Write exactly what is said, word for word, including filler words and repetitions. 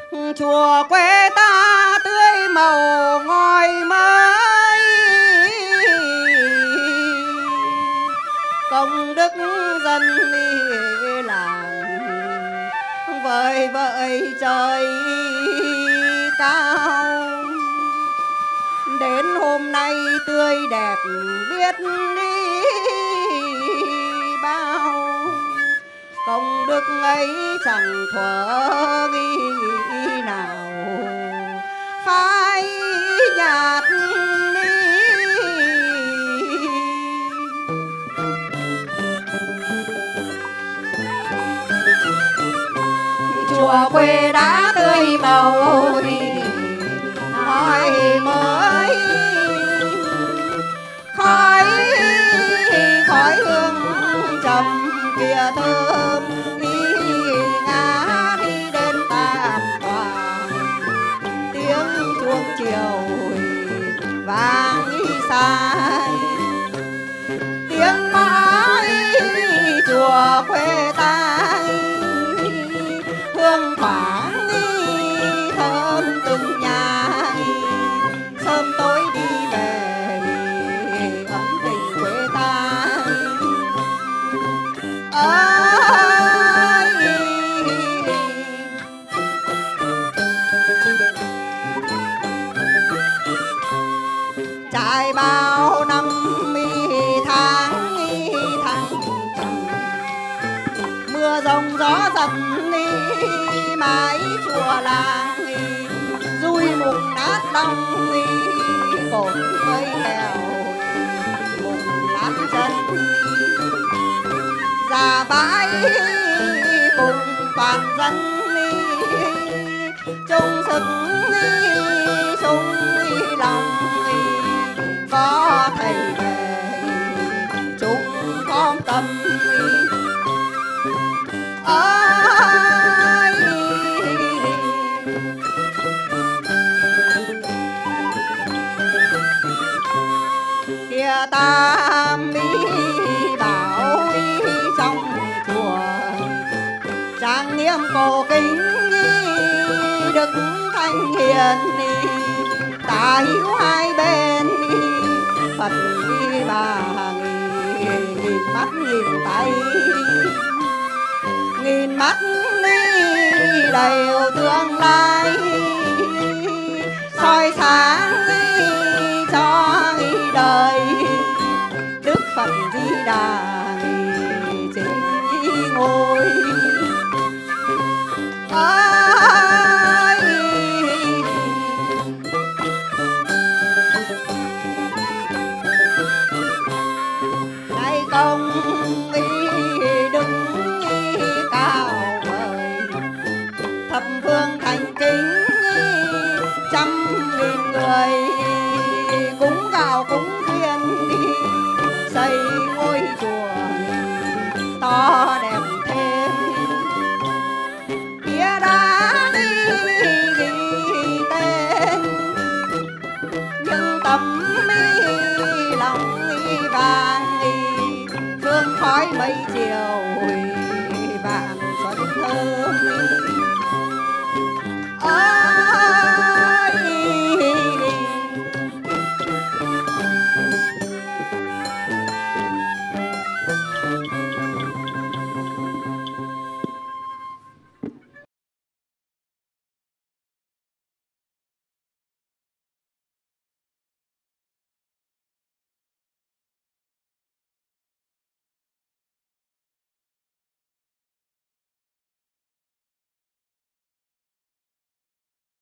chùa quê ta tươi màu ngói mới, công đức dân đi làng vời vợi trời cao. Đến hôm nay tươi đẹp biết đi bao, công đức ấy chẳng thuở nghi nào phai nhạt đi. Chùa quê đã tươi màu đi ngói mới, khói khói hương trầm kia thơm đi ngã đi đến tam toàn. Tiếng chuông chiều vang sai, tiếng mãi chùa quê ta hương thoảng thơm từng nhà. Sớm tối đi về ấm tình quê ta ơi. Trải bao năm tháng tháng trầm, mưa rông gió giật đi mái chùa làng dui mùng nát đông đi cột cây leo mùng nát chân già bãi cùng toàn dân đi chung sức đi chung đi lòng đi. Có thầy về chúng con tâm ơi. Kia tam mi bảo đi trong chùa trang nghiêm cổ kính đức thanh hiền đi, tả hữu hai bên đi Phật đi bà nghìn, nghìn mắt nghìn tay nghìn mắt đi đều tương lai soi sáng đi cho đời Đức Phật Di Đà